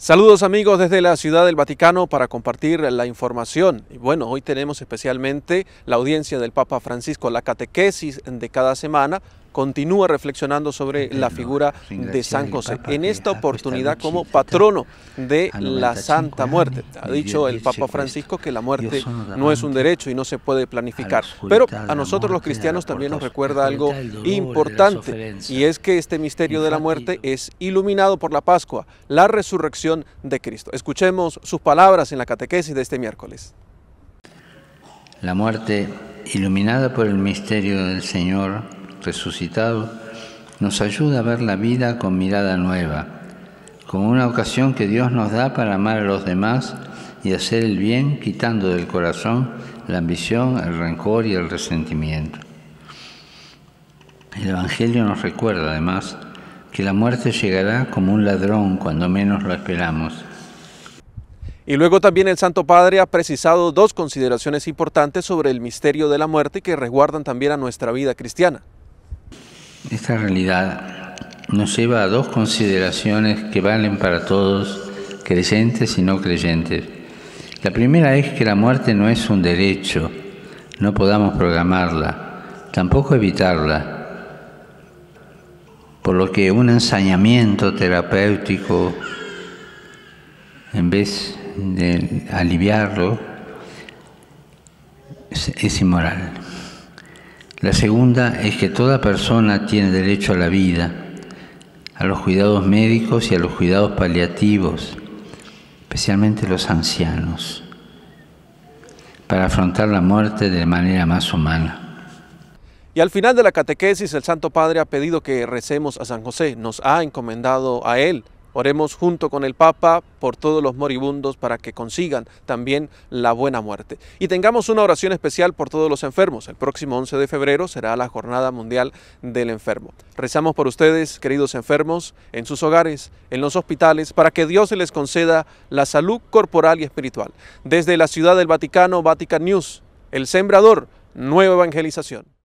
Saludos amigos desde la Ciudad del Vaticano para compartir la información. Y bueno, hoy tenemos especialmente la audiencia del Papa Francisco. La catequesis de cada semana continúa reflexionando sobre la figura de San José, en esta oportunidad como patrono de la Santa Muerte. Ha dicho el Papa Francisco que la muerte no es un derecho y no se puede planificar, pero a nosotros los cristianos también nos recuerda algo importante, y es que este misterio de la muerte es iluminado por la Pascua, la resurrección de Cristo. Escuchemos sus palabras en la catequesis de este miércoles. La muerte, iluminada por el misterio del Señor resucitado, nos ayuda a ver la vida con mirada nueva, como una ocasión que Dios nos da para amar a los demás y hacer el bien, quitando del corazón la ambición, el rencor y el resentimiento. El Evangelio nos recuerda, además, que la muerte llegará como un ladrón cuando menos lo esperamos. Y luego también el Santo Padre ha precisado dos consideraciones importantes sobre el misterio de la muerte que resguardan también a nuestra vida cristiana. Esta realidad nos lleva a dos consideraciones que valen para todos, creyentes y no creyentes. La primera es que la muerte no es un derecho, no podamos programarla, tampoco evitarla, por lo que un ensañamiento terapéutico, en vez de aliviarlo, es inmoral. La segunda es que toda persona tiene derecho a la vida, a los cuidados médicos y a los cuidados paliativos, especialmente los ancianos, para afrontar la muerte de manera más humana. Y al final de la catequesis, el Santo Padre ha pedido que recemos a San José, nos ha encomendado a él. Oremos junto con el Papa por todos los moribundos para que consigan también la buena muerte. Y tengamos una oración especial por todos los enfermos. El próximo 11 de febrero será la Jornada Mundial del Enfermo. Rezamos por ustedes, queridos enfermos, en sus hogares, en los hospitales, para que Dios les conceda la salud corporal y espiritual. Desde la Ciudad del Vaticano, Vatican News, El Sembrador, nueva evangelización.